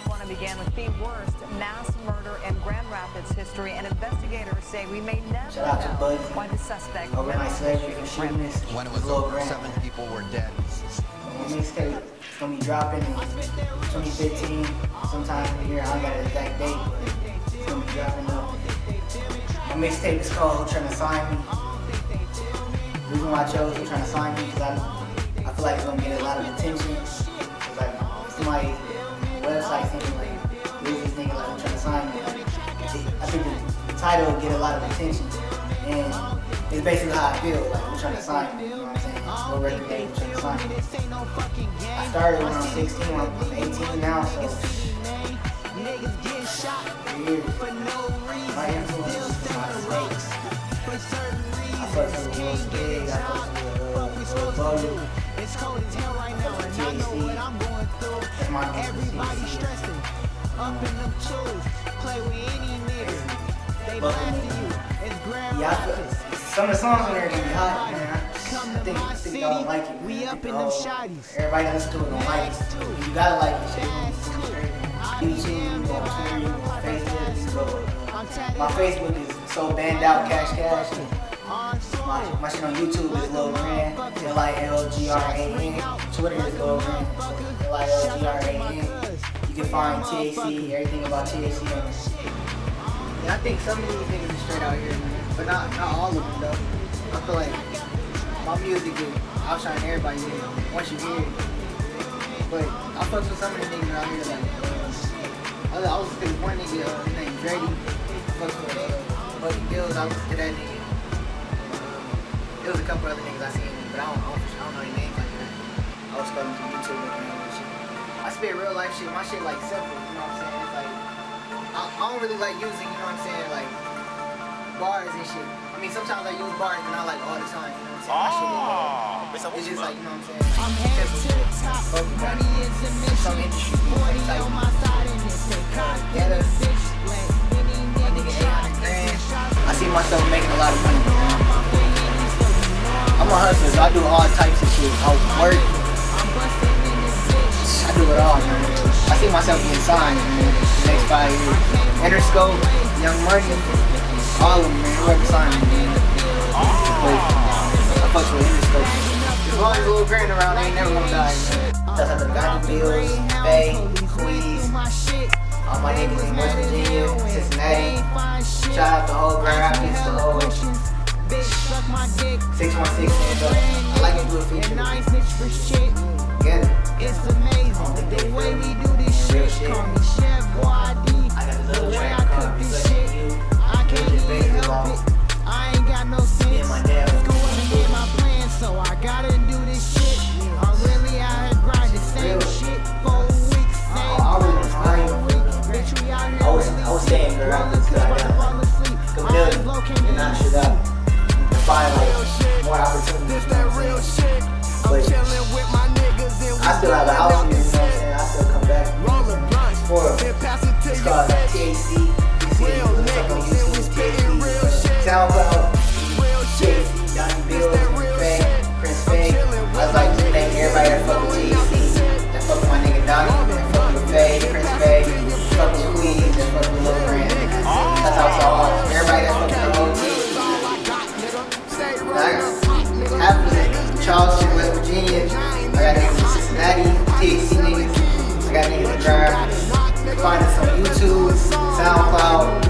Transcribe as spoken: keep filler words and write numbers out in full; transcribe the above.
One began with the worst mass murder in Grand Rapids history, and investigators say we may never Shout out to know Buddy. why the suspect Overnight slavery for shooting this. When it was Lil over, Gran. seven people were dead. My mixtape is gonna be dropping in twenty fifteen, sometime in the year. I don't got an exact date, but it's gonna be dropping up. My mixtape is called Who Tryna Sign Me. The reason why I chose Who Tryna Sign Me because I, I feel like it's gonna get a lot of attention. Cause like somebody on the website thinking like, who's this nigga like Who Tryna Sign Me? Like, I think the, the title will get a lot of attention, and it's basically how I feel, like Who Tryna Sign Me. You know what I'm saying? No record label Who Tryna Sign Me. I started when I was sixteen, I'm, I'm eighteen now, so years. My influence is my mistakes. I fucked with the World's Big, I fucked with the Bullet, I fucked with T H C. That's my influence. Yeah, I feel, some of the songs on there are gonna be hot, man. I think, I think y'all like it. We up in them shotties. Everybody that listens to it don't like it. You gotta like it. YouTube, Twitter, Facebook. So my Facebook is so banned out, cash cash. My, my shit on YouTube is Lil Gran, L I L G R A N. Twitter is Lil Gran, L I L G R A N. You can find T H C, everything about T H C on there. Yeah, I think some of these niggas are straight out here, man. But not, not all of them, though. I feel like my music is outshining everybody here once you hear it. But I fucks with some of the niggas out here, like, uh, I, I was thinking one nigga uh, named Drady. I fucks with uh, Buddy Bills, I listened to that nigga. There was a couple other niggas I seen, but I don't, I don't, I don't know their names like that. I was scrolling through YouTube looking at that shit. I spit real life shit, my shit like simple, you know what I'm saying? It's like, I, I don't really like using, you know what I'm saying, like, bars and shit. I mean, sometimes I use bars, but not like all the time, you know what I'm saying? My shit is like, it's just like, you know what I'm saying? I'm headed to the top, money is a mission. Some industry, forty on my side and it's a cock, get a bitch, like, my nigga eight hundred grand. I see myself making a lot of money. I'm a hustler, so I do all types of shit. I work, I do it all, man. I see myself getting signed, man, the next five years. Interscope, Young Money, all of them, man, whoever signed me, man. But I fucks with Interscope. As long as Lil Gran around, they ain't never gonna die, man. Shout out to the Ganja Bills, Bay, Queens, all my niggas in West Virginia, Cincinnati. Shout out to the whole Grand Rapids, the whole six one six stand up. I like to do a feature. Get it. It's amazing the way we do this shit. Call me Chef Boy. I got a little track called Reflecting You. I can't even help it. I ain't got no sense. My dad was going to get my plan, so I gotta do this shit. I'm really out here grinding, same shit for weeks. Same bitch, we out here. I was, I was staying for around this guy down. Chameleon, and I should up. Find like more opportunities. You know what I'm saying? But I still have a house here, you know what I'm saying? I still come back. It's for it's called T H C. You see it on YouTube, T H C. SoundCloud, T H C, Donnie Bills, Faye, Prince Faye. I'd like to thank everybody that fuck with T H C, that fuck with my nigga Donnie, that fuck with Faye, Prince Faye, that fuck with Queens, that fuck with Lil Gran. That's how it's all. Everybody that fuck with the whole team. Half of it, Charleston, West Virginia. I got niggas in Cincinnati, T H C niggas. I got niggas in Grand Rapids. Find us on YouTube, SoundCloud,